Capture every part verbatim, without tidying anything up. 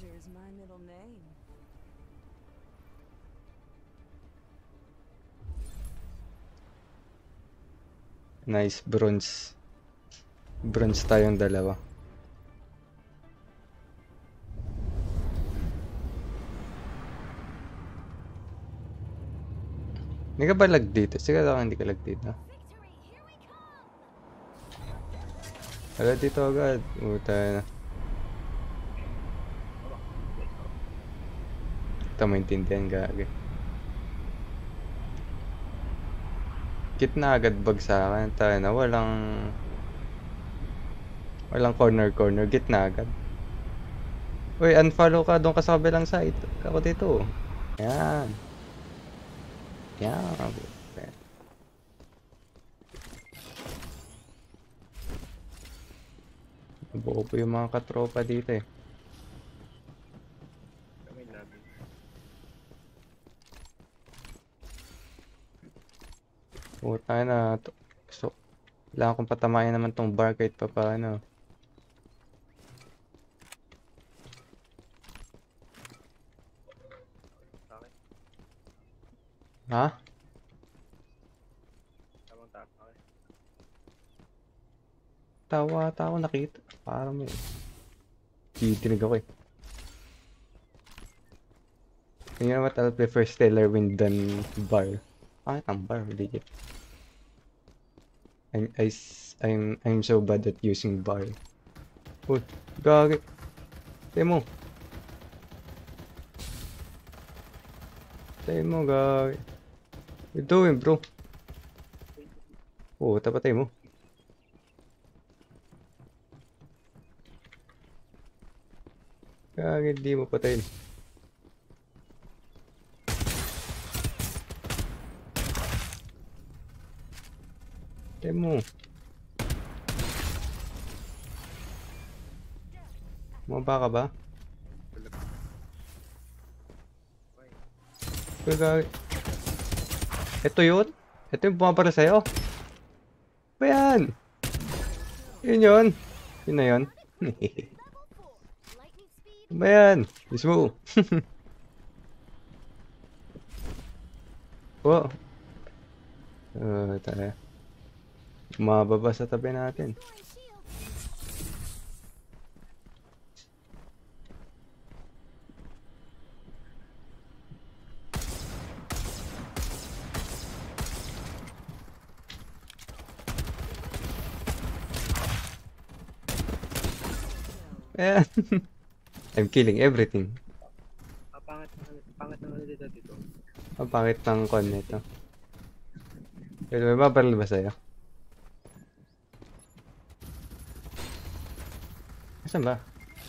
Pleasure is my middle name. Nice, bronze. Bronze tayong dalawa. Hindi ka ba lag dito? Siguro ako hindi ka lag dito. Agad dito agad. Puta na. Ito maintindihan gagi. Gitna agad bag sa akin. Tayo na walang... Walang corner corner. Gitna agad. Uy, unfollow ka doon ka sa kabilang side. Ako dito. Yan. Yan. Buo po yung mga katropa dito eh. Puta na. So, kailangan kong patamayan naman tong bar kahit pa paano. Ha? Tawa, tawa nakita. Parang may... Titinig ako eh. You know what? I'll prefer Stellar Wind than bar. Pangit ang bar, legit. I'm, I, I'm, I'm so bad at using bar. Uy, gagi. Tayo mo. Tayo mo, gagi. What you doing, bro? Oo, tapatay mo. Gagi, di mo patayin. Tayo mo. Mababa ka ba? Uy, gagi. Ito yun? Ito yung bumabara sa'yo? Ba yan? Yun yun? Yun na yun? Ba yan? Mismo. Oh. Uh, tayo. Mababa sa tabi natin. Ayan. I'm killing everything. Ah, pangit ng pangit ng ano dito dito. Ang pangit ng con nito. Pero may babaril ba sa'yo? Saan ba?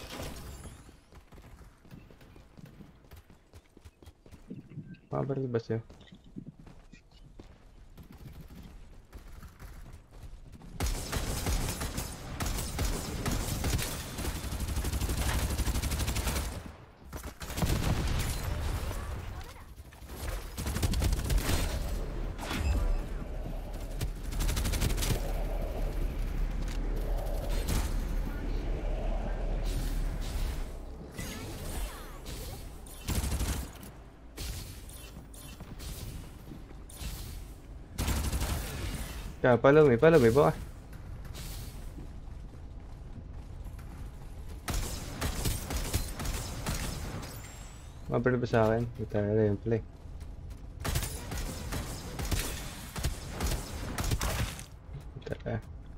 Babaril ba sa'yo? Kaya follow me, follow me, baka. Mabaril ba sa akin? Ito na yung play. Ito na.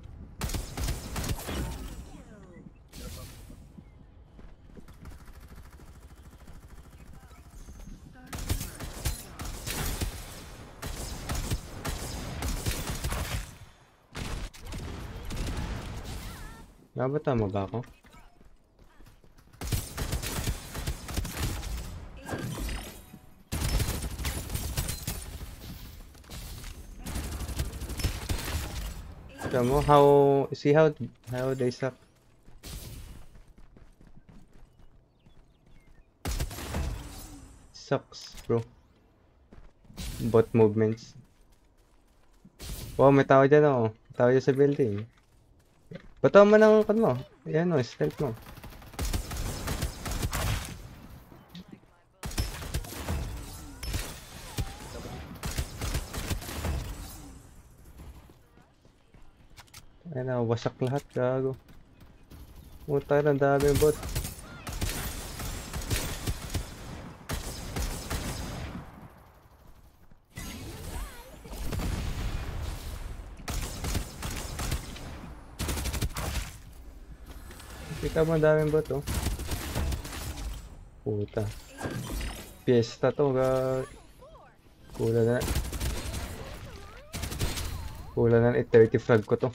Nabata mo ba ako? Tignan mo, how... See how... How they suck. Sucks, bro. Bot movements. Wow, may tao dyan oh. Tao dyan sa building. Bato mo ng kan mo. Ayan o, stealth mo. na, wasak lahat, gago. Puta na, dami yung bot. Kita mo, daming bot, oh. Puta. Fiesta to, gag. Kulang na. Kulang na eight thirty frag ko to.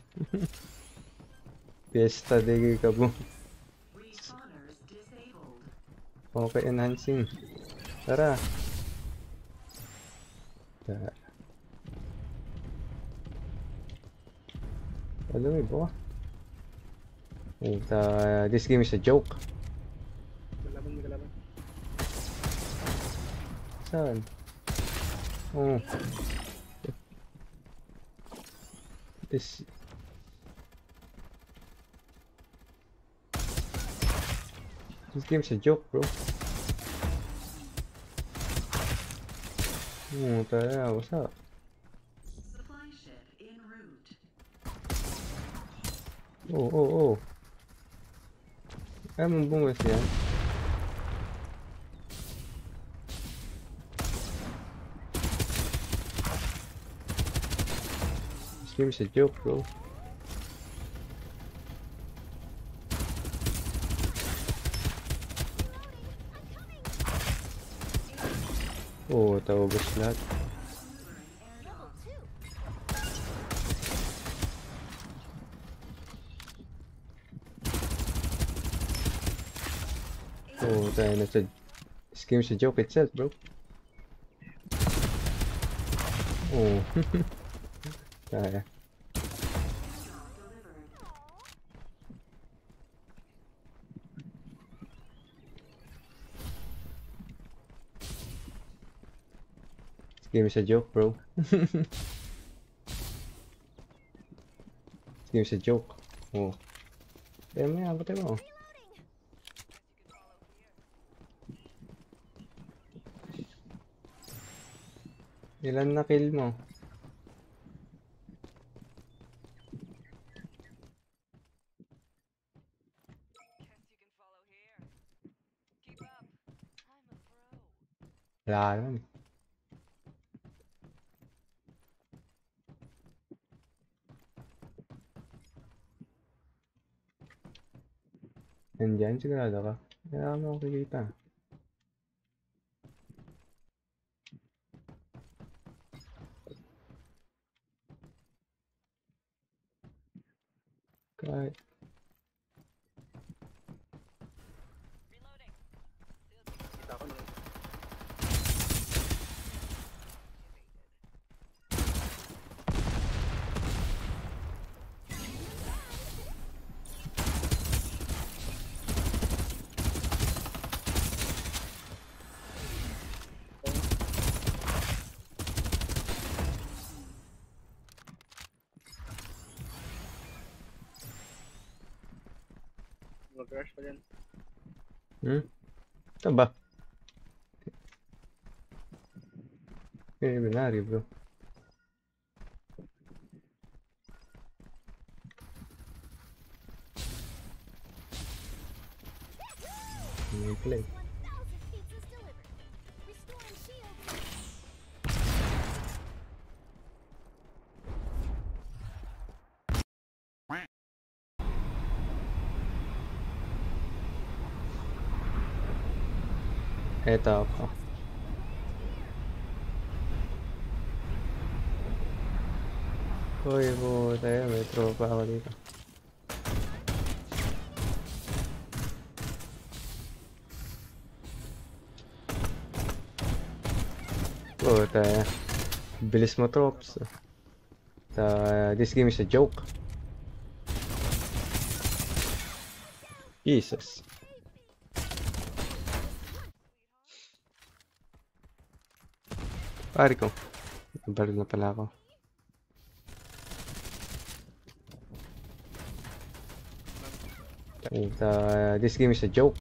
Fiesta, digay ka mo. Okay, enhancing. Tara. Tara. Alam mo, ba? Uh, this game is a joke. Magalaban, magalaban. Saan? Oh. This... This game is a joke, bro. Oh, tayo, what's up? Oh, oh, oh. Kaya mong bungas yan. This game is a joke, bro. Oh, taubos lahat. Oh, tayo na sa... This game is a joke itself, bro. Oh. Tayo. This game is a joke, bro. This game is a joke. Oh. Tayo mo yan, patay mo. Ilan na kill mo? Wala naman. Nandiyan, sigurado ka. Kaya mo makikita. Kahit... Kita ko na. Mag-rush pa dyan. Hmm? Ito ba? Eh, binari, bro. Hindi play. Eto ako. Uy, po tayo, may tropa ako dito. Oh, tayo. Bilis mo, trops. Ta, this game is a joke. Jesus. Pare ko. Baril na pala ako. Ta, this game is a joke.